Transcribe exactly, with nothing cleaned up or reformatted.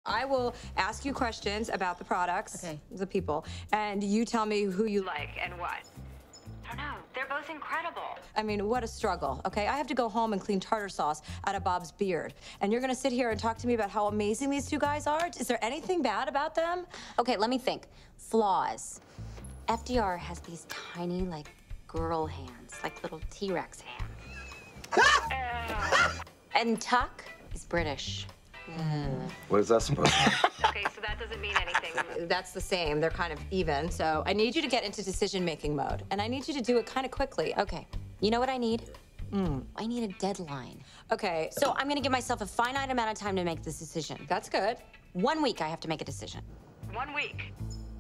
I will ask you questions about the products, Okay. the people, and you tell me who you like and what. I don't know. They're both incredible. I mean, what a struggle, okay? I have to go home and clean tartar sauce out of Bob's beard. And you're gonna sit here and talk to me about how amazing these two guys are? Is there anything bad about them? Okay, let me think. Flaws. F D R has these tiny, like, girl hands, like little T-Rex hands. And Tuck is British. Mm. What is that supposed to mean? Okay, so that doesn't mean anything. That's the same. They're kind of even. So I need you to get into decision-making mode, and I need you to do it kind of quickly. Okay, you know what I need? Mm. I need a deadline. Okay, So I'm gonna give myself a finite amount of time to make this decision. that's good. One week I have to make a decision. One week.